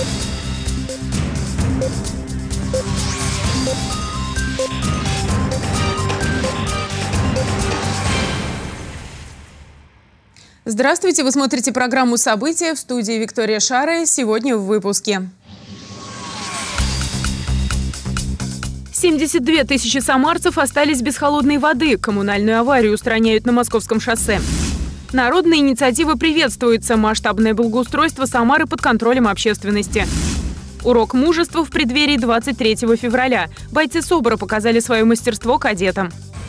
Здравствуйте! Вы смотрите программу «События», в студии Виктория Шара. Сегодня в выпуске. 72 тысячи самарцев остались без холодной воды. Коммунальную аварию устраняют на Московском шоссе. Народная инициатива приветствуется. Масштабное благоустройство Самары под контролем общественности. Урок мужества в преддверии 23 февраля. Бойцы СОБРа показали свое мастерство кадетам.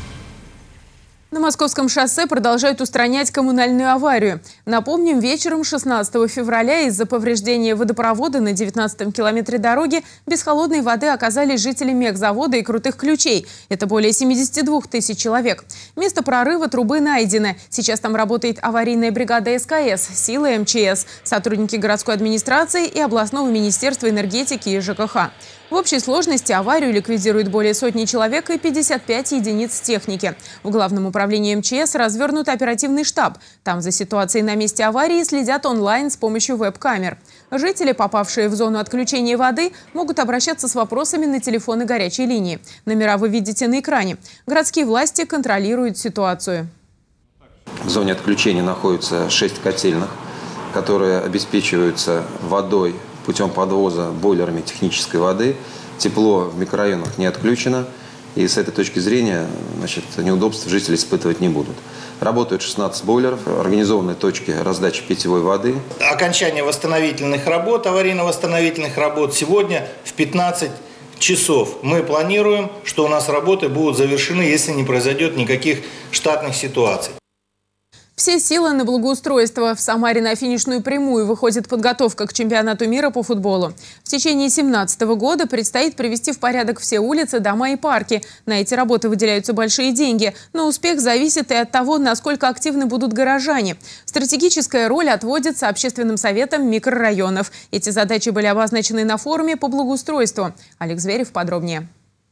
На Московском шоссе продолжают устранять коммунальную аварию. Напомним, вечером 16 февраля из-за повреждения водопровода на 19-м километре дороги без холодной воды оказались жители мехзавода и Крутых Ключей. Это более 72 тысяч человек. Место прорыва трубы найдено. Сейчас там работает аварийная бригада СКС, силы МЧС, сотрудники городской администрации и областного министерства энергетики и ЖКХ. В общей сложности аварию ликвидирует более сотни человек и 55 единиц техники. В Главном управлении МЧС развернут оперативный штаб. Там за ситуацией на месте аварии следят онлайн с помощью веб-камер. Жители, попавшие в зону отключения воды, могут обращаться с вопросами на телефоны горячей линии. Номера вы видите на экране. Городские власти контролируют ситуацию. В зоне отключения находятся 6 котельных, которые обеспечиваются водой путем подвоза бойлерами технической воды. Тепло в микрорайонах не отключено. И с этой точки зрения, неудобств жители испытывать не будут. Работают 16 бойлеров, организованные точки раздачи питьевой воды. Окончание восстановительных работ, аварийно-восстановительных работ сегодня в 15 часов. Мы планируем, что у нас работы будут завершены, если не произойдет никаких штатных ситуаций. Все силы на благоустройство. В Самаре на финишную прямую выходит подготовка к чемпионату мира по футболу. В течение 2017 года предстоит привести в порядок все улицы, дома и парки. На эти работы выделяются большие деньги. Но успех зависит и от того, насколько активны будут горожане. Стратегическая роль отводится общественным советам микрорайонов. Эти задачи были обозначены на форуме по благоустройству. Олег Зверев подробнее.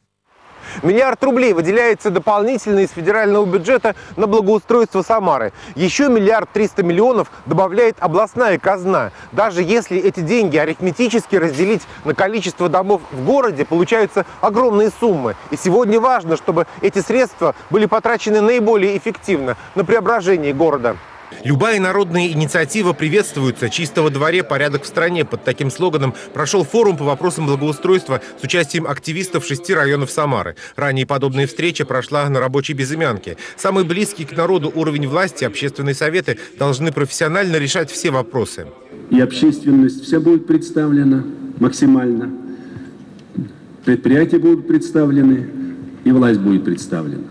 Миллиард рублей выделяется дополнительно из федерального бюджета на благоустройство Самары. Еще 1 300 000 000 добавляет областная казна. Даже если эти деньги арифметически разделить на количество домов в городе, получаются огромные суммы. И сегодня важно, чтобы эти средства были потрачены наиболее эффективно на преображение города. Любая народная инициатива приветствуется. «Чисто во дворе, порядок в стране». Под таким слоганом прошел форум по вопросам благоустройства с участием активистов 6 районов Самары. Ранее подобная встреча прошла на рабочей безымянке. Самый близкий к народу уровень власти, общественные советы должны профессионально решать все вопросы. И общественность вся будет представлена максимально. Предприятия будут представлены, и власть будет представлена.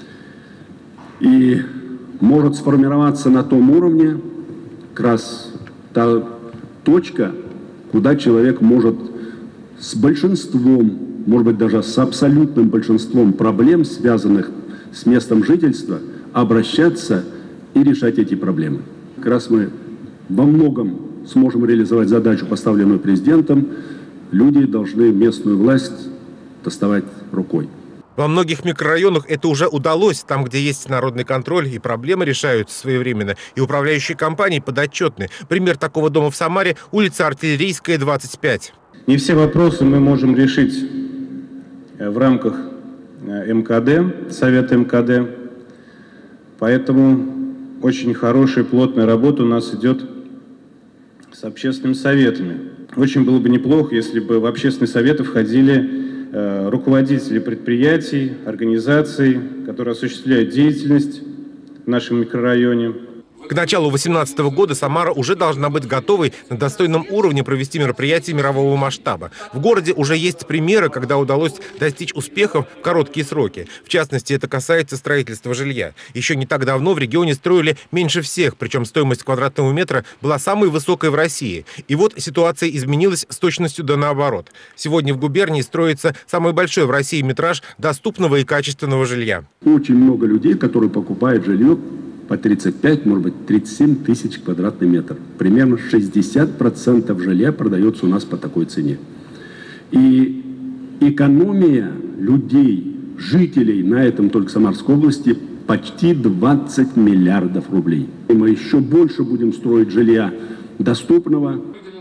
И может сформироваться на том уровне как раз та точка, куда человек может с большинством, может быть даже с абсолютным большинством проблем, связанных с местом жительства, обращаться и решать эти проблемы. Как раз мы во многом сможем реализовать задачу, поставленную президентом. Люди должны местную власть доставать рукой. Во многих микрорайонах это уже удалось. Там, где есть народный контроль и проблемы решаются своевременно, и управляющие компании подотчетны. Пример такого дома в Самаре – улица Артиллерийская, 25. Не все вопросы мы можем решить в рамках МКД, Совета МКД. Поэтому очень хорошая, плотная работа у нас идет с общественными советами. Очень было бы неплохо, если бы в общественные советы входили руководители предприятий, организаций, которые осуществляют деятельность в нашем микрорайоне. К началу 2018 года Самара уже должна быть готовой на достойном уровне провести мероприятия мирового масштаба. В городе уже есть примеры, когда удалось достичь успехов в короткие сроки. В частности, это касается строительства жилья. Еще не так давно в регионе строили меньше всех, причем стоимость квадратного метра была самой высокой в России. И вот ситуация изменилась с точностью да наоборот. Сегодня в губернии строится самый большой в России метраж доступного и качественного жилья. Очень много людей, которые покупают жилье по 35, может быть, 37 тысяч квадратный метр. Примерно 60% жилья продается у нас по такой цене. И экономия людей, жителей на этом только Самарской области почти 20 миллиардов рублей. И мы еще больше будем строить жилья доступного.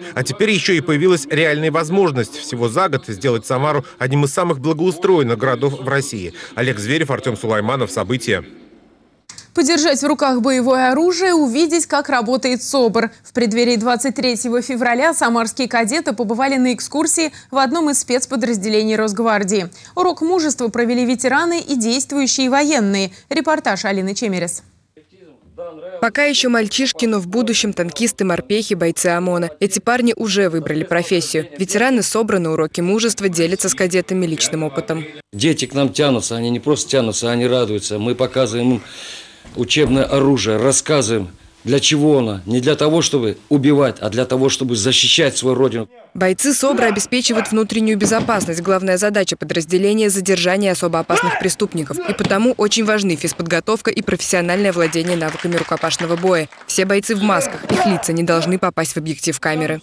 А теперь еще и появилась реальная возможность всего за год сделать Самару одним из самых благоустроенных городов в России. Олег Зверев, Артем Сулайманов. События. Подержать в руках боевое оружие, увидеть, как работает СОБР. В преддверии 23 февраля самарские кадеты побывали на экскурсии в одном из спецподразделений Росгвардии. Урок мужества провели ветераны и действующие военные. Репортаж Алины Чемерес. Пока еще мальчишки, но в будущем танкисты, морпехи, бойцы ОМОНа. Эти парни уже выбрали профессию. Ветераны СОБРа на уроке мужества делятся с кадетами личным опытом. Дети к нам тянутся, они не просто тянутся, они радуются. Мы показываем им учебное оружие, рассказываем, для чего оно. Не для того, чтобы убивать, а для того, чтобы защищать свою родину. Бойцы СОБРа обеспечивают внутреннюю безопасность. Главная задача подразделения – задержание особо опасных преступников. И потому очень важны физподготовка и профессиональное владение навыками рукопашного боя. Все бойцы в масках, их лица не должны попасть в объектив камеры.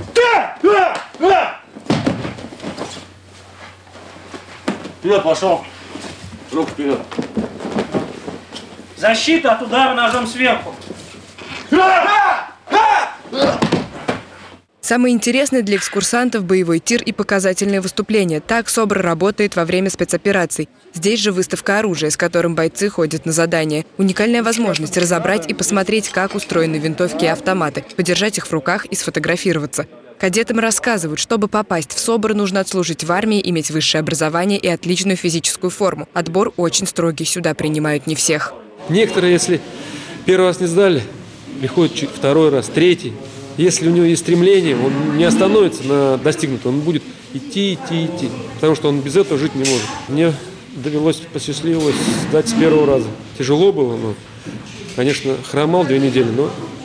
Вперед пошел. Руку вперед. Защита от удара ножом сверху. Самое интересное для экскурсантов – боевой тир и показательные выступления. Так СОБР работает во время спецопераций. Здесь же выставка оружия, с которым бойцы ходят на задания. Уникальная возможность разобрать и посмотреть, как устроены винтовки и автоматы, подержать их в руках и сфотографироваться. Кадетам рассказывают, чтобы попасть в СОБР, нужно отслужить в армии, иметь высшее образование и отличную физическую форму. Отбор очень строгий, сюда принимают не всех. Некоторые, если первый раз не сдали, приходят второй раз, третий. Если у него есть стремление, он не остановится на достигнутом, он будет идти, потому что он без этого жить не может. Мне посчастливилось сдать с первого раза. Тяжело было, но, конечно, хромал 2 недели, но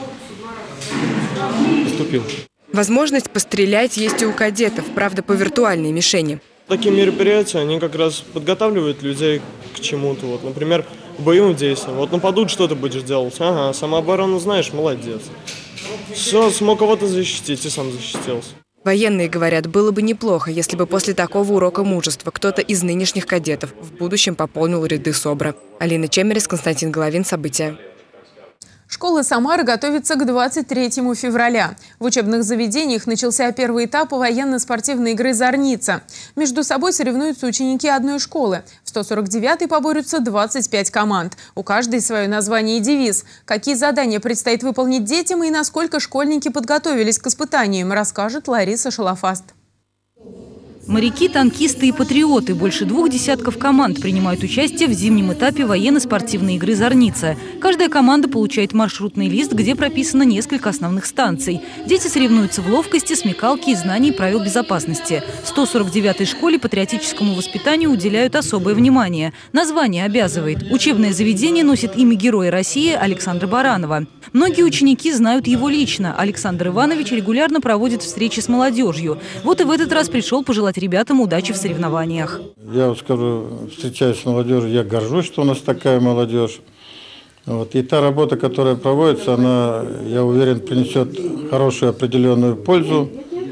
поступил. Возможность пострелять есть и у кадетов, правда, по виртуальной мишени. Такие мероприятия, они как раз подготавливают людей к чему-то. Вот, например, к боевым действиям. Вот нападут, что ты будешь делать? Ага, самооборону знаешь, молодец. Все, смог кого-то защитить и сам защитился. Военные говорят, было бы неплохо, если бы после такого урока мужества кто-то из нынешних кадетов в будущем пополнил ряды СОБРа. Алина Чемерес, Константин Головин. События. Школы Самары готовятся к 23 февраля. В учебных заведениях начался первый этап военно-спортивной игры «Зорница». Между собой соревнуются ученики одной школы. В 149-й поборются 25 команд. У каждой свое название и девиз. Какие задания предстоит выполнить детям и насколько школьники подготовились к испытаниям, расскажет Лариса Шалафаст. Моряки, танкисты и патриоты. Больше 2 десятков команд принимают участие в зимнем этапе военно-спортивной игры «Зорница». Каждая команда получает маршрутный лист, где прописано несколько основных станций. Дети соревнуются в ловкости, смекалке и знании правил безопасности. В 149-й школе патриотическому воспитанию уделяют особое внимание. Название обязывает. Учебное заведение носит имя Героя России Александра Баранова. Многие ученики знают его лично. Александр Иванович регулярно проводит встречи с молодежью. Вот и в этот раз пришел пожелать ребятам удачи в соревнованиях. Я вот скажу, встречаюсь с молодежью, я горжусь, что у нас такая молодежь. Вот. И та работа, которая проводится, она, я уверен, принесет хорошую определенную пользу.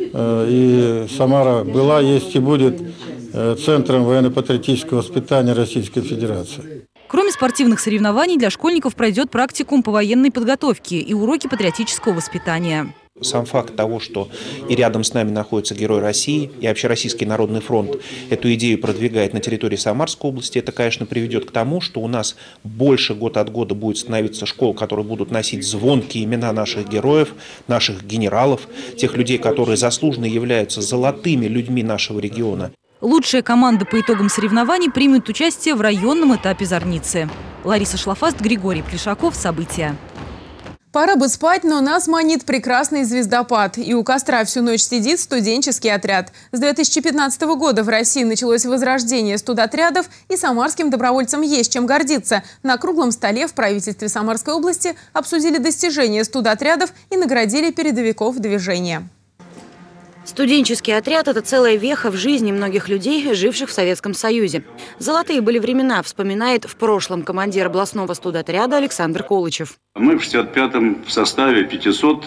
И Самара была, есть и будет центром военно-патриотического воспитания Российской Федерации. Кроме спортивных соревнований, для школьников пройдет практикум по военной подготовке и уроки патриотического воспитания. Сам факт того, что и рядом с нами находится Герой России, и Общероссийский народный фронт эту идею продвигает на территории Самарской области, это, конечно, приведет к тому, что у нас больше год от года будет становиться школ, которые будут носить звонкие имена наших героев, наших генералов, тех людей, которые заслуженно являются золотыми людьми нашего региона. Лучшая команда по итогам соревнований примет участие в районном этапе «Зорницы». Лариса Шлафаст, Григорий Плешаков. События. Пора бы спать, но нас манит прекрасный звездопад. И у костра всю ночь сидит студенческий отряд. С 2015 года в России началось возрождение студотрядов, и самарским добровольцам есть чем гордиться. На круглом столе в правительстве Самарской области обсудили достижения студотрядов и наградили передовиков движения. Студенческий отряд – это целая веха в жизни многих людей, живших в Советском Союзе. Золотые были времена, вспоминает в прошлом командир областного студотряда Александр Колычев. Мы в 65-м в составе 500,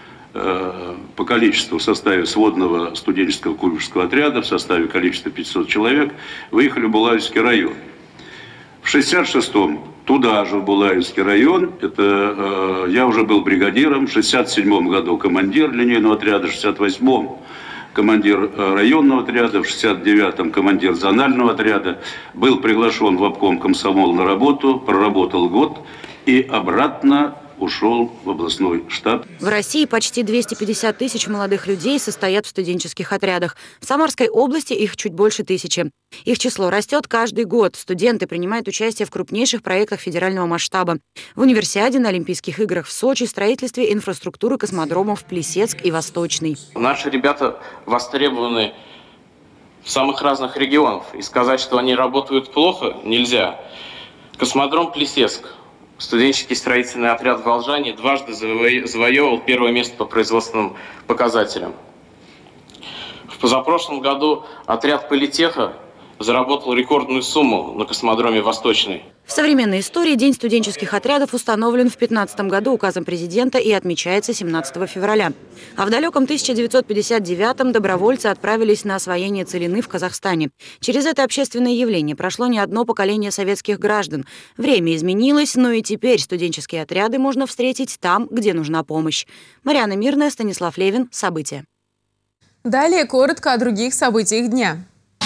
по количеству в составе сводного студенческого курбышевского отряда, в составе количества 500 человек, выехали в Булавинский район. В 66-м туда же, в Булаевский район. Это я уже был бригадиром, в 1967 году командир линейного отряда, в 1968 командир районного отряда, в 1969 командир зонального отряда. Был приглашен в обком комсомол на работу, проработал год и обратно ушел в областной штаб. В России почти 250 тысяч молодых людей состоят в студенческих отрядах. В Самарской области их чуть больше 1000. Их число растет каждый год. Студенты принимают участие в крупнейших проектах федерального масштаба. В Универсиаде, на Олимпийских играх в Сочи, строительстве инфраструктуры космодромов Плесецк и Восточный. Наши ребята востребованы в самых разных регионах. И сказать, что они работают плохо, нельзя. Космодром Плесецк. Студенческий строительный отряд в Волжане дважды завоевывал первое место по производственным показателям. В позапрошлом году отряд Политеха заработал рекордную сумму на космодроме Восточный. В современной истории День студенческих отрядов установлен в 2015 году указом президента и отмечается 17 февраля. А в далеком 1959-м добровольцы отправились на освоение целины в Казахстане. Через это общественное явление прошло не одно поколение советских граждан. Время изменилось, но и теперь студенческие отряды можно встретить там, где нужна помощь. Марьяна Мирная, Станислав Левин. События. Далее коротко о других событиях дня.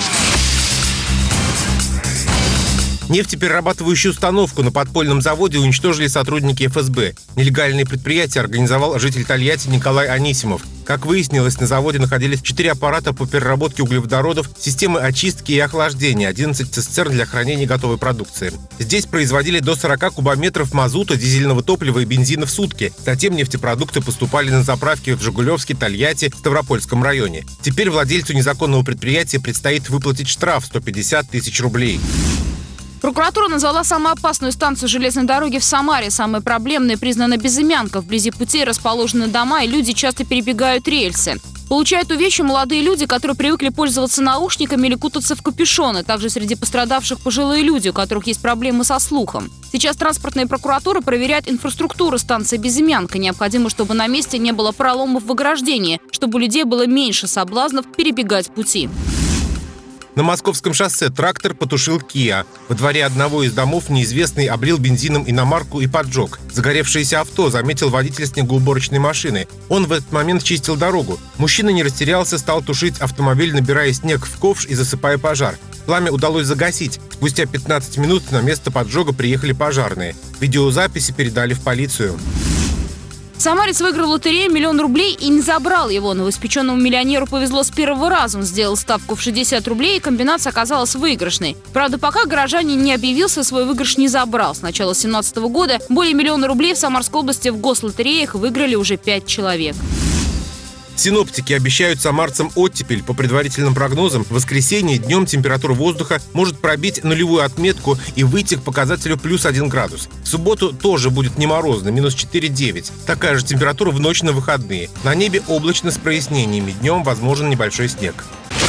Нефтеперерабатывающую установку на подпольном заводе уничтожили сотрудники ФСБ. Нелегальное предприятие организовал житель Тольятти Николай Анисимов. Как выяснилось, на заводе находились 4 аппарата по переработке углеводородов, системы очистки и охлаждения, 11 цистерн для хранения готовой продукции. Здесь производили до 40 кубометров мазута, дизельного топлива и бензина в сутки. Затем нефтепродукты поступали на заправки в Жигулевске, Тольятти, Ставропольском районе. Теперь владельцу незаконного предприятия предстоит выплатить штраф 150 тысяч рублей. Прокуратура назвала самую опасную станцию железной дороги в Самаре. Самой проблемной признана Безымянка. Вблизи путей расположены дома, и люди часто перебегают рельсы. Получают увечья молодые люди, которые привыкли пользоваться наушниками или кутаться в капюшоны. Также среди пострадавших пожилые люди, у которых есть проблемы со слухом. Сейчас транспортная прокуратура проверяет инфраструктуру станции Безымянка. Необходимо, чтобы на месте не было проломов в ограждении, чтобы у людей было меньше соблазнов перебегать пути. На Московском шоссе трактор потушил Kia. Во дворе одного из домов неизвестный облил бензином иномарку и поджег. Загоревшееся авто заметил водитель снегоуборочной машины. Он в этот момент чистил дорогу. Мужчина не растерялся, стал тушить автомобиль, набирая снег в ковш и засыпая пожар. Пламя удалось загасить. Спустя 15 минут на место поджога приехали пожарные. Видеозаписи передали в полицию. Самарец выиграл в лотерею 1 000 000 рублей и не забрал его. Новоиспеченному миллионеру повезло с первого раза. Он сделал ставку в 60 рублей, и комбинация оказалась выигрышной. Правда, пока горожанин не объявился, свой выигрыш не забрал. С начала 2017 года более 1 000 000 рублей в Самарской области в гослотереях выиграли уже 5 человек. Синоптики обещают самарцам оттепель. По предварительным прогнозам, в воскресенье днем температура воздуха может пробить нулевую отметку и выйти к показателю +1 градус. В субботу тоже будет не морозно, -4,9. Такая же температура в ночь на выходные. На небе облачно с прояснениями. Днем возможен небольшой снег.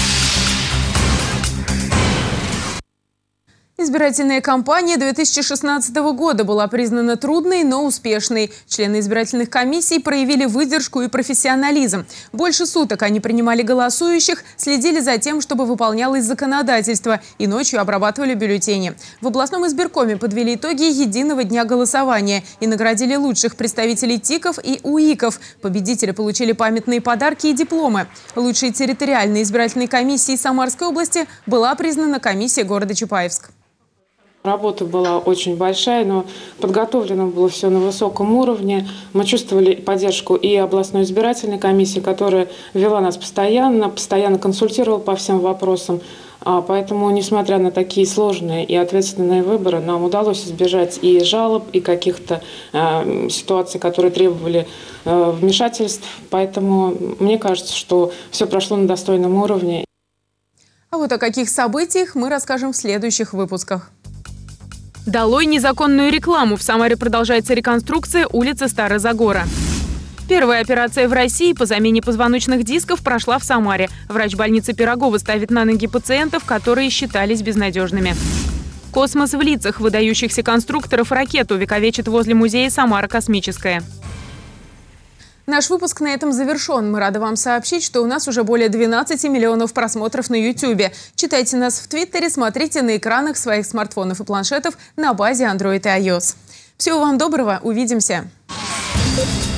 Избирательная кампания 2016 года была признана трудной, но успешной. Члены избирательных комиссий проявили выдержку и профессионализм. Больше суток они принимали голосующих, следили за тем, чтобы выполнялось законодательство, и ночью обрабатывали бюллетени. В областном избиркоме подвели итоги единого дня голосования и наградили лучших представителей ТИКов и УИКов. Победители получили памятные подарки и дипломы. Лучшей территориальной избирательной комиссией Самарской области была признана комиссия города Чапаевск. Работа была очень большая, но подготовлено было все на высоком уровне. Мы чувствовали поддержку и областной избирательной комиссии, которая вела нас постоянно консультировала по всем вопросам. Поэтому, несмотря на такие сложные и ответственные выборы, нам удалось избежать и жалоб, и каких-то ситуаций, которые требовали вмешательств. Поэтому мне кажется, что все прошло на достойном уровне. А вот о каких событиях мы расскажем в следующих выпусках. Долой незаконную рекламу. В Самаре продолжается реконструкция улицы Старозагора. Первая операция в России по замене позвоночных дисков прошла в Самаре. Врач больницы Пирогова ставит на ноги пациентов, которые считались безнадежными. Космос в лицах выдающихся конструкторов ракет увековечит возле музея «Самара космическая». Наш выпуск на этом завершен. Мы рады вам сообщить, что у нас уже более 12 миллионов просмотров на YouTube. Читайте нас в Твиттере, смотрите на экранах своих смартфонов и планшетов на базе Android и iOS. Всего вам доброго, увидимся!